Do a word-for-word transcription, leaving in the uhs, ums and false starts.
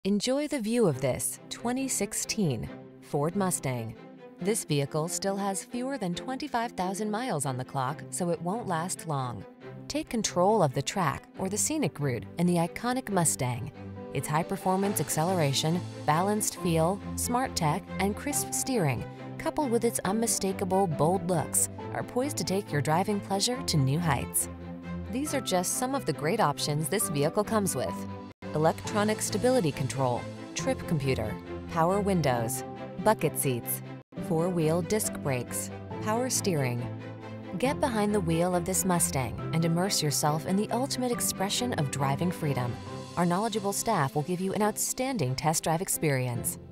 Enjoy the view of this twenty sixteen Ford Mustang. This vehicle still has fewer than twenty-five thousand miles on the clock, so it won't last long. Take control of the track or the scenic route in the iconic Mustang. Its high-performance acceleration, balanced feel, smart tech, and crisp steering, coupled with its unmistakable, bold looks, are poised to take your driving pleasure to new heights. These are just some of the great options this vehicle comes with: electronic stability control, trip computer, power windows, bucket seats, four-wheel disc brakes, power steering. Get behind the wheel of this Mustang and immerse yourself in the ultimate expression of driving freedom. Our knowledgeable staff will give you an outstanding test drive experience.